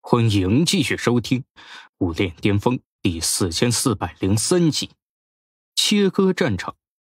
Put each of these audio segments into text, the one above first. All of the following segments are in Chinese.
欢迎继续收听《武炼巅峰》第4403集。切割战场。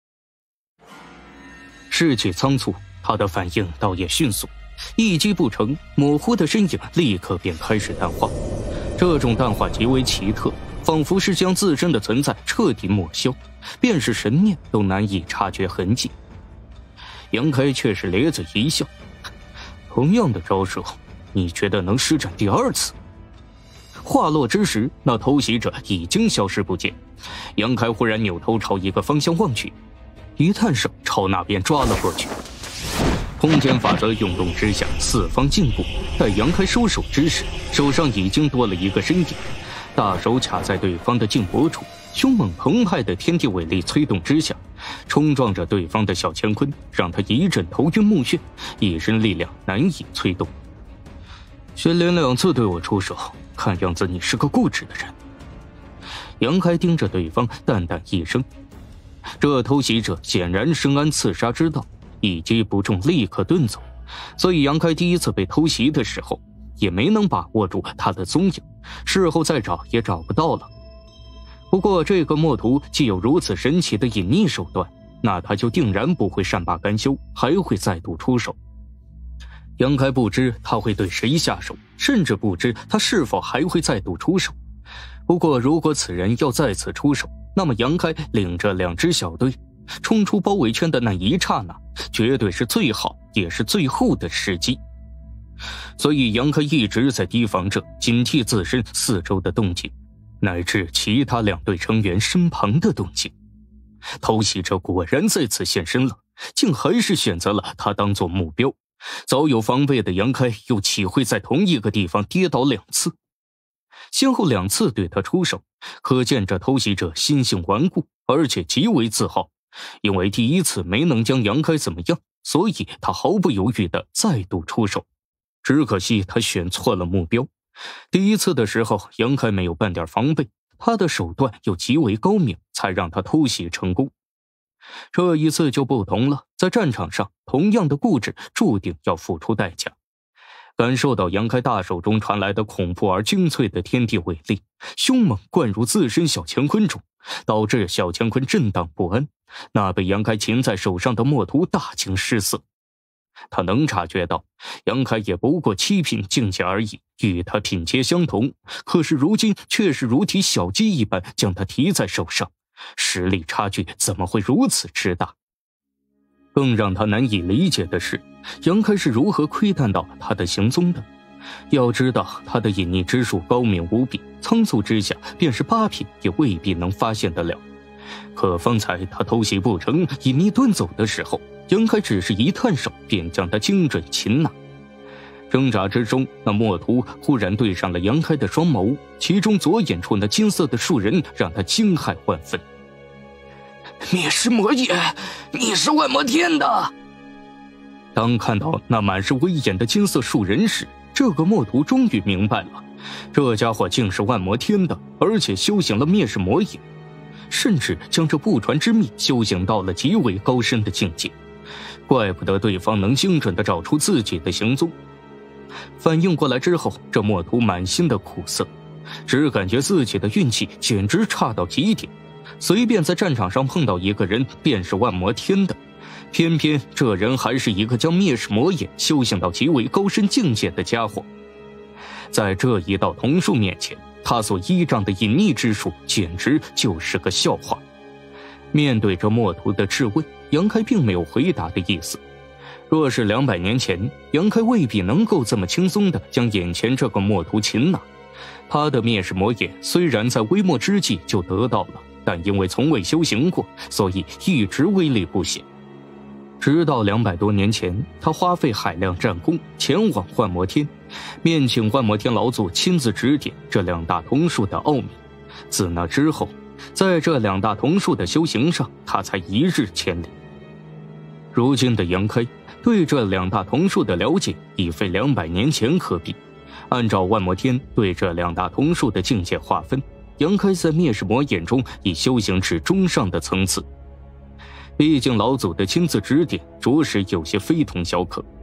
士气仓促，他的反应倒也迅速，一击不成，模糊的身影立刻便开始淡化。这种淡化极为奇特，仿佛是将自身的存在彻底抹消，便是神念都难以察觉痕迹。杨开却是咧嘴一笑，同样的招数，你觉得能施展第二次？话落之时，那偷袭者已经消失不见。杨开忽然扭头朝一个方向望去，一探手朝那边抓了过去。空间法则涌动之下，四方禁锢。待杨开收手之时，手上已经多了一个身影，大手卡在对方的颈脖处，凶猛澎湃的天地伟力催动之下，冲撞着对方的小乾坤，让他一阵头晕目眩，一身力量难以催动。先连2次对我出手，看样子你是个固执的人。杨开盯着对方，淡淡一声。这偷袭者显然深谙刺杀之道，一击不中立刻遁走，所以杨开第一次被偷袭的时候，也没能把握住他的踪影，事后再找也找不到了。不过这个墨图既有如此神奇的隐匿手段，那他就定然不会善罢甘休，还会再度出手。杨开不知他会对谁下手，甚至不知他是否还会再度出手。不过如果此人要再次出手，那么杨开领着2支小队冲出包围圈的那一刹那，绝对是最好也是最后的时机。所以杨开一直在提防着，警惕自身四周的动静，乃至其他2队成员身旁的动静。偷袭者果然再次现身了，竟还是选择了他当作目标。早有防备的杨开又岂会在同一个地方跌倒2次？先后2次对他出手，可见这偷袭者心性顽固，而且极为自豪。因为第一次没能将杨开怎么样，所以他毫不犹豫地再度出手。只可惜他选错了目标。第一次的时候，杨开没有半点防备，他的手段又极为高明，才让他偷袭成功。这一次就不同了，在战场上，同样的固执注定要付出代价。感受到杨开大手中传来的恐怖而精粹的天地伟力，凶猛灌入自身小乾坤中，导致小乾坤震荡不安。那被杨开擒在手上的墨图大惊失色，他能察觉到杨开也不过7品境界而已，与他品阶相同，可是如今却是如提小鸡一般将他提在手上，实力差距怎么会如此之大？更让他难以理解的是，杨开是如何窥探到他的行踪的。要知道他的隐匿之术高明无比，仓促之下便是8品也未必能发现得了。可方才他偷袭不成，隐匿遁走的时候，杨开只是一探手便将他精准擒拿。挣扎之中，那墨图忽然对上了杨开的双眸，其中左眼处那金色的树人让他惊骇万分。 灭世魔眼，你是万魔天的！ 当看到那满是威严的金色树人时，这个墨图终于明白了，这家伙竟是万魔天的，而且修行了灭世魔眼，甚至将这不传之秘修行到了极为高深的境界，怪不得对方能精准地找出自己的行踪。反应过来之后，这墨图满心的苦涩，只感觉自己的运气简直差到极点，随便在战场上碰到一个人便是万魔天的，偏偏这人还是一个将灭世魔眼修行到极为高深境界的家伙。在这一道桐树面前，他所依仗的隐匿之术简直就是个笑话。面对着墨图的质问，杨开并没有回答的意思。若是200年前，杨开未必能够这么轻松地将眼前这个墨图擒拿。他的灭世魔眼虽然在微末之际就得到了，但因为从未修行过，所以一直威力不显。直到200多年前，他花费海量战功前往幻魔天，面请幻魔天老祖亲自指点这2大桐树的奥秘。自那之后，在这2大桐树的修行上，他才一日千里。如今的杨开对这2大桐树的了解已非200年前可比。按照万魔天对这2大桐树的境界划分，杨开在灭世魔眼中已修行至中上的层次。毕竟老祖的亲自指点着实有些非同小可。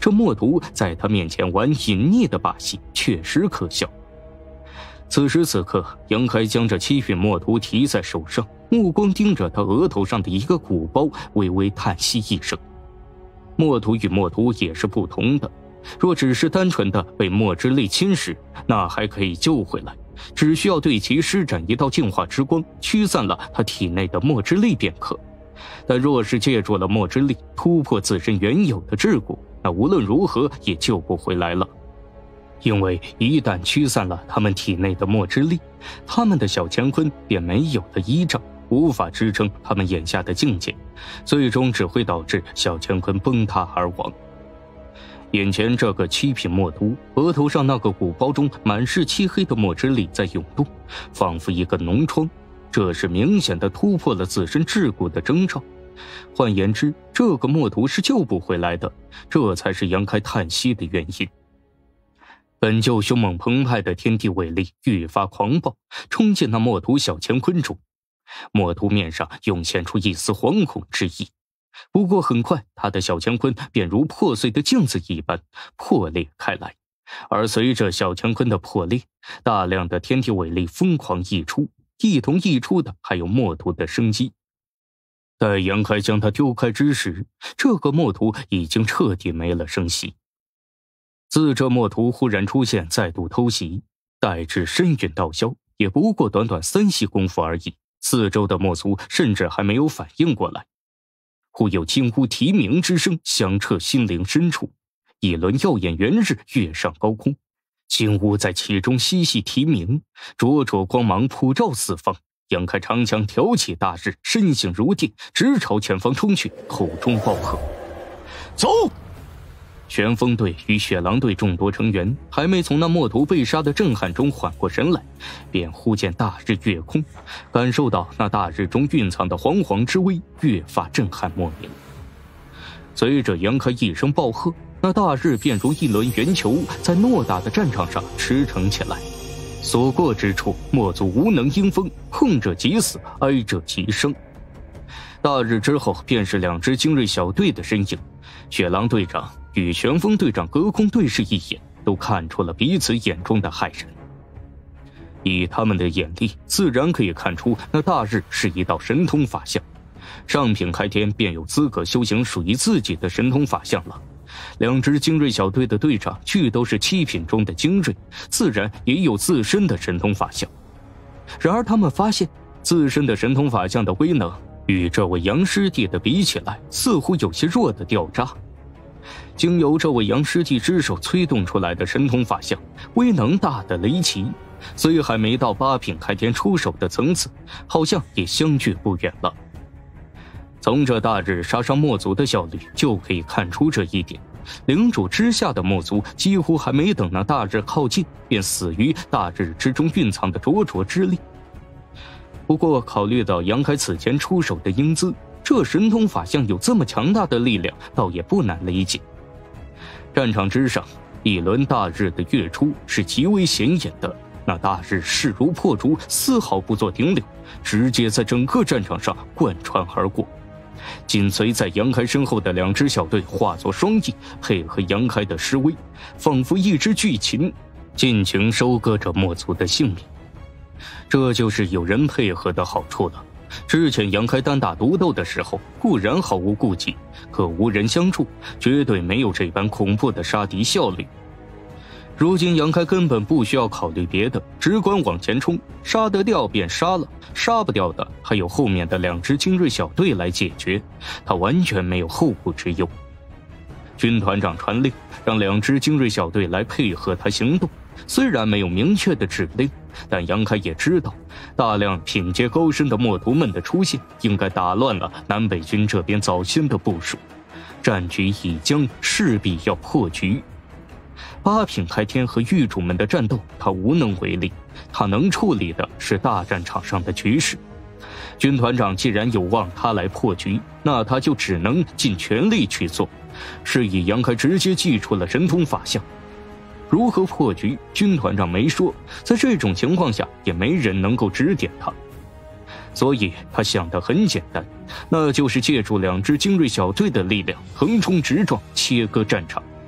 这墨图在他面前玩隐匿的把戏确实可笑。此时此刻，杨开将这7品墨图提在手上，目光盯着他额头上的一个鼓包，微微叹息一声。墨图与墨图也是不同的，若只是单纯的被墨之力侵蚀，那还可以救回来，只需要对其施展一道净化之光，驱散了他体内的墨之力便可。但若是借助了墨之力突破自身原有的桎梏，那无论如何也救不回来了。因为一旦驱散了他们体内的墨之力，他们的小乾坤便没有了依仗，无法支撑他们眼下的境界，最终只会导致小乾坤崩塌而亡。眼前这个7品墨图，额头上那个鼓包中满是漆黑的墨之力在涌动，仿佛一个脓疮，这是明显的突破了自身桎梏的征兆。换言之，这个墨图是救不回来的，这才是杨开叹息的原因。本就凶猛澎湃的天地伟力愈发狂暴，冲进那墨图小乾坤中。墨图面上涌现出一丝惶恐之意，不过很快他的小乾坤便如破碎的镜子一般破裂开来，而随着小乾坤的破裂，大量的天地伟力疯狂溢出，一同溢出的还有墨图的生机。待杨开将它丢开之时，这个墨图已经彻底没了声息。自这墨图忽然出现再度偷袭，待至身陨道消，也不过短短3息功夫而已，四周的墨族甚至还没有反应过来。忽有惊呼啼鸣之声响彻心灵深处，一轮耀眼元日跃上高空，金乌在其中嬉戏啼鸣，灼灼光芒普照四方。杨开长枪挑起大日，身形如电，直朝前方冲去，口中暴喝：“走！”旋风队与雪狼队众多成员还没从那墨图被杀的震撼中缓过神来，便忽见大日跃空，感受到那大日中蕴藏的煌煌之威，越发震撼莫名。随着杨开一声暴喝，那大日便如一轮圆球，在偌大的战场上驰骋起来。所过之处，墨族无能应风，碰者即死，挨者即生。大日之后，便是2支精锐小队的身影。雪狼队长与旋风队长隔空对视一眼，都看出了彼此眼中的骇人。以他们的眼力，自然可以看出那大日是一道神通法相，上品开天便有资格修行属于自己的神通法相了。2支精锐小队的队长俱都是7品中的精锐，自然也有自身的神通法相。然而他们发现自身的神通法相的威能与这位杨师弟的比起来，似乎有些弱的掉渣。经由这位杨师弟之手催动出来的神通法相，威能大得离奇，虽还没到8品开天出手的层次，好像也相距不远了。从这大日杀伤墨族的效率就可以看出这一点，领主之下的墨族几乎还没等那大日靠近，便死于大日之中蕴藏的灼灼之力。不过考虑到杨开此前出手的英姿，这神通法相有这么强大的力量，倒也不难理解。战场之上，一轮大日的跃出是极为显眼的，那大日势如破竹，丝毫不做停留，直接在整个战场上贯穿而过。紧随在杨开身后的2支小队化作双翼，配合杨开的施威，仿佛一只巨禽，尽情收割着墨族的性命。这就是有人配合的好处了。之前杨开单打独斗的时候固然毫无顾忌，可无人相助，绝对没有这般恐怖的杀敌效率。如今杨开根本不需要考虑别的，只管往前冲，杀得掉便杀了，杀不掉的还有后面的2支精锐小队来解决，他完全没有后顾之忧。军团长传令让2支精锐小队来配合他行动，虽然没有明确的指令，但杨开也知道大量品阶高深的墨徒们的出现应该打乱了南北军这边早先的部署，战局已僵，势必要破局。8品开天和狱主们的战斗他无能为力，他能处理的是大战场上的局势。军团长既然有望他来破局，那他就只能尽全力去做。是以杨开直接祭出了神通法相。如何破局，军团长没说，在这种情况下也没人能够指点他，所以他想得很简单，那就是借助2支精锐小队的力量横冲直撞，切割战场，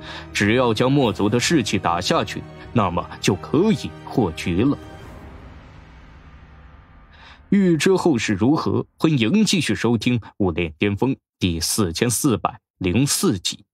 只要将墨族的士气打下去，那么就可以破局了。欲知后事如何，欢迎继续收听《武林巅峰》第4404集。